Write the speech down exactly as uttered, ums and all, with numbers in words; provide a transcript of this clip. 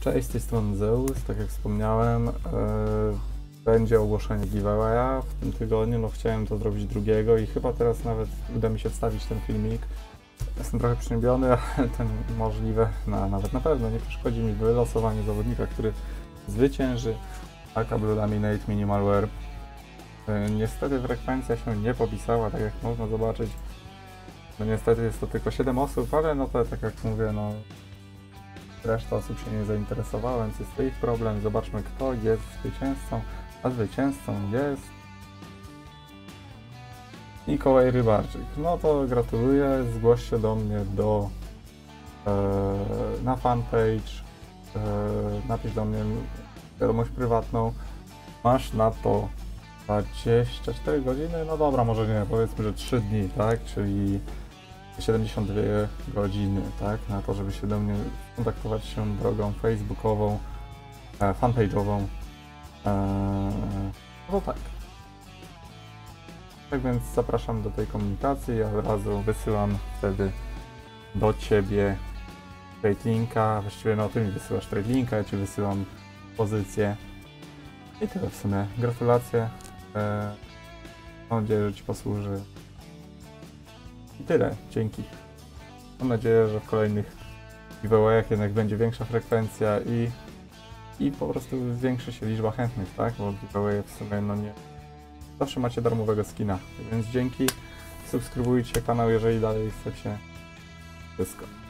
Cześć, z tej strony Zeus, tak jak wspomniałem, yy, będzie ogłoszenie giveawaya w tym tygodniu, no chciałem to zrobić drugiego i chyba teraz nawet uda mi się wstawić ten filmik. Jestem trochę przygnębiony, ale ten możliwe, no, nawet na pewno nie przeszkodzi mi wylosowanie zawodnika, który zwycięży A K Blue Laminate Minimalware. Yy, niestety frekwencja się nie popisała, tak jak można zobaczyć. No niestety jest to tylko siedem osób, ale no to tak jak mówię, no reszta osób się nie zainteresowała, więc jest to ich problem. Zobaczmy, kto jest zwycięzcą, a zwycięzcą jest Mikołaj Rybarczyk. No to gratuluję, zgłoś się do mnie do e, na fanpage, e, napisz do mnie wiadomość prywatną. Masz na to dwadzieścia cztery godziny, no dobra, może nie, powiedzmy, że trzy dni, tak, czyli siedemdziesiąt dwie godziny, tak, na to, żeby się do mnie kontaktować się drogą facebookową, e, fanpage'ową. E, no to tak. Tak więc zapraszam do tej komunikacji, ja od razu wysyłam wtedy do Ciebie trade linka, właściwie no Ty mi wysyłasz trade linka, ja Ci wysyłam pozycję i tyle w sumie. Gratulacje, e, mam nadzieję, że Ci posłuży. I tyle, dzięki. Mam nadzieję, że w kolejnych giveawayach jednak będzie większa frekwencja i, i po prostu zwiększy się liczba chętnych, tak? Bo giveawaye w sumie no nie zawsze macie darmowego skina, więc dzięki. Subskrybujcie kanał, jeżeli dalej chcecie. Wszystko.